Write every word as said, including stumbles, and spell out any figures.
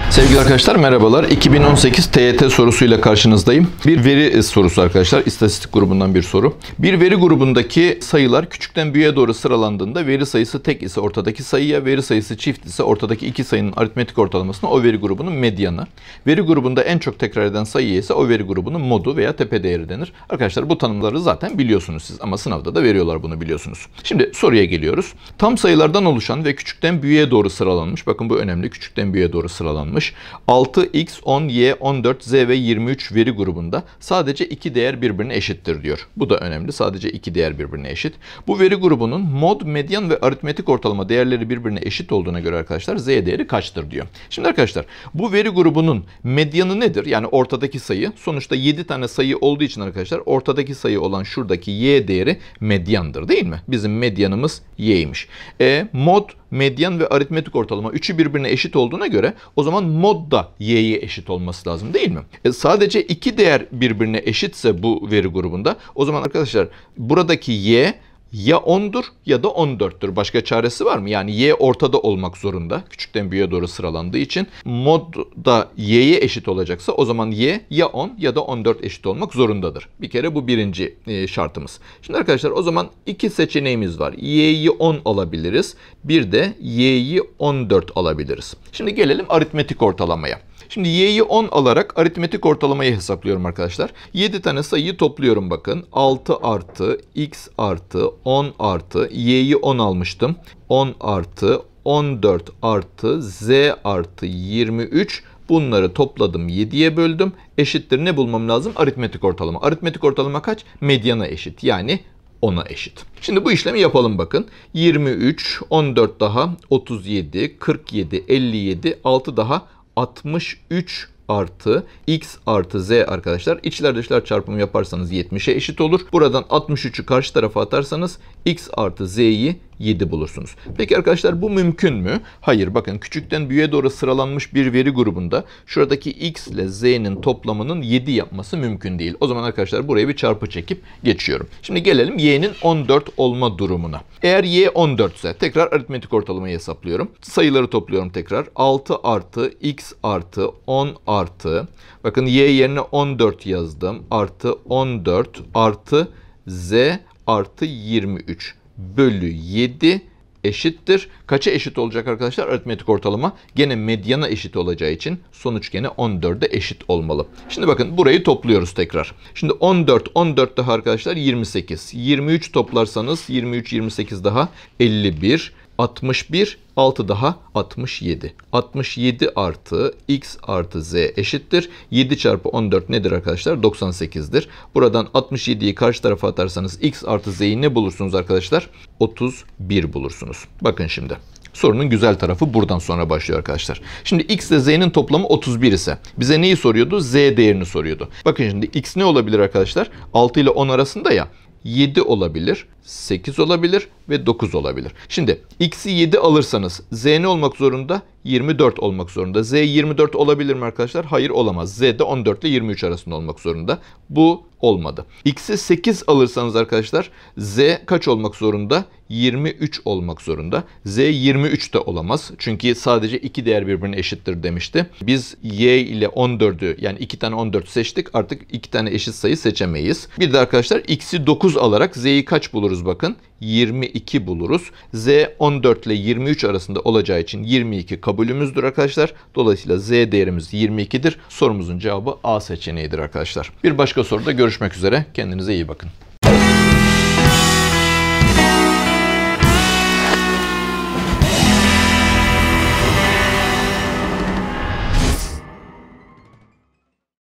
Sevgili arkadaşlar merhabalar. iki bin on sekiz T Y T sorusuyla karşınızdayım. Bir veri sorusu arkadaşlar. İstatistik grubundan bir soru. Bir veri grubundaki sayılar küçükten büyüğe doğru sıralandığında veri sayısı tek ise ortadaki sayıya, veri sayısı çift ise ortadaki iki sayının aritmetik ortalamasına o veri grubunun medyanı. Veri grubunda en çok tekrar eden sayıya ise o veri grubunun modu veya tepe değeri denir. Arkadaşlar bu tanımları zaten biliyorsunuz siz ama sınavda da veriyorlar, bunu biliyorsunuz. Şimdi soruya geliyoruz. Tam sayılardan oluşan ve küçükten büyüğe doğru sıralanmış. Bakın bu önemli. Küçükten büyüğe doğru sıralanmış. altı, x, on, y, on dört, z ve yirmi üç veri grubunda sadece iki değer birbirine eşittir diyor. Bu da önemli. Sadece iki değer birbirine eşit. Bu veri grubunun mod, medyan ve aritmetik ortalama değerleri birbirine eşit olduğuna göre arkadaşlar z değeri kaçtır diyor. Şimdi arkadaşlar bu veri grubunun medyanı nedir? Yani ortadaki sayı. Sonuçta yedi tane sayı olduğu için arkadaşlar ortadaki sayı olan şuradaki y değeri medyandır değil mi? Bizim medyanımız y'ymiş. E, mod, medyan ve aritmetik ortalama üçü birbirine eşit olduğuna göre o zaman mod da y'ye eşit olması lazım değil mi? E sadece iki değer birbirine eşitse bu veri grubunda o zaman arkadaşlar buradaki y ya ondur ya da on dörttür. Başka çaresi var mı? Yani y ortada olmak zorunda. Küçükten büyüğe doğru sıralandığı için mod da y'ye eşit olacaksa o zaman y ya on ya da on dört eşit olmak zorundadır. Bir kere bu birinci e, şartımız. Şimdi arkadaşlar o zaman iki seçeneğimiz var. Y'yi on alabiliriz. Bir de y'yi on dört alabiliriz. Şimdi gelelim aritmetik ortalamaya. Şimdi y'yi on alarak aritmetik ortalamayı hesaplıyorum arkadaşlar. yedi tane sayıyı topluyorum bakın. altı artı x artı on artı y'yi on almıştım. on artı on dört artı z artı yirmi üç. Bunları topladım, yediye böldüm. Eşittir ne bulmam lazım? Aritmetik ortalama. Aritmetik ortalama kaç? Medyana eşit. Yani ona eşit. Şimdi bu işlemi yapalım bakın. yirmi üç, on dört daha otuz yedi, kırk yedi, elli yedi, altı daha altmış üç artı x artı z arkadaşlar. İçler dışlar çarpımı yaparsanız yetmişe eşit olur. Buradan altmış üçü karşı tarafa atarsanız x artı z'yi yedi bulursunuz. Peki arkadaşlar bu mümkün mü? Hayır. Bakın küçükten büyüğe doğru sıralanmış bir veri grubunda şuradaki x ile z'nin toplamının yedi yapması mümkün değil. O zaman arkadaşlar buraya bir çarpı çekip geçiyorum. Şimdi gelelim y'nin on dört olma durumuna. Eğer y on dört ise tekrar aritmetik ortalamayı hesaplıyorum. Sayıları topluyorum tekrar. altı artı x artı on artı bakın y yerine on dört yazdım. Artı on dört artı z artı yirmi üç. Bölü yedi eşittir. Kaça eşit olacak arkadaşlar? Aritmetik ortalama gene medyana eşit olacağı için sonuç gene on dörde eşit olmalı. Şimdi bakın burayı topluyoruz tekrar. Şimdi on dört, on dört daha arkadaşlar yirmi sekiz. yirmi üç toplarsanız yirmi üç, yirmi sekiz daha elli bir. altmış bir, altı daha altmış yedi. altmış yedi artı x artı z eşittir. yedi çarpı on dört nedir arkadaşlar? doksan sekizdir. Buradan altmış yediyi karşı tarafa atarsanız x artı z'yi ne bulursunuz arkadaşlar? otuz bir bulursunuz. Bakın şimdi. Sorunun güzel tarafı buradan sonra başlıyor arkadaşlar. Şimdi x ile z'nin toplamı otuz bir ise bize neyi soruyordu? Z değerini soruyordu. Bakın şimdi x ne olabilir arkadaşlar? altı ile on arasında ya. yedi olabilir, sekiz olabilir ve dokuz olabilir. Şimdi x'i yedi alırsanız z ne olmak zorunda? yirmi dört olmak zorunda. Z yirmi dört olabilir mi arkadaşlar? Hayır, olamaz. Z de on dört ile yirmi üç arasında olmak zorunda. Bu olmadı. X'i sekiz alırsanız arkadaşlar z kaç olmak zorunda? yirmi üç olmak zorunda. Z yirmi üç de olamaz. Çünkü sadece iki değer birbirine eşittir demişti. Biz y ile on dördü yani iki tane on dört seçtik. Artık iki tane eşit sayı seçemeyiz. Bir de arkadaşlar x'i dokuz alarak z'yi kaç buluruz bakın? yirmi iki buluruz. Z on dört ile yirmi üç arasında olacağı için yirmi iki kabulümüzdür arkadaşlar. Dolayısıyla z değerimiz yirmi ikidir. Sorumuzun cevabı A seçeneğidir arkadaşlar. Bir başka soruda görüşmek üzere. Kendinize iyi bakın.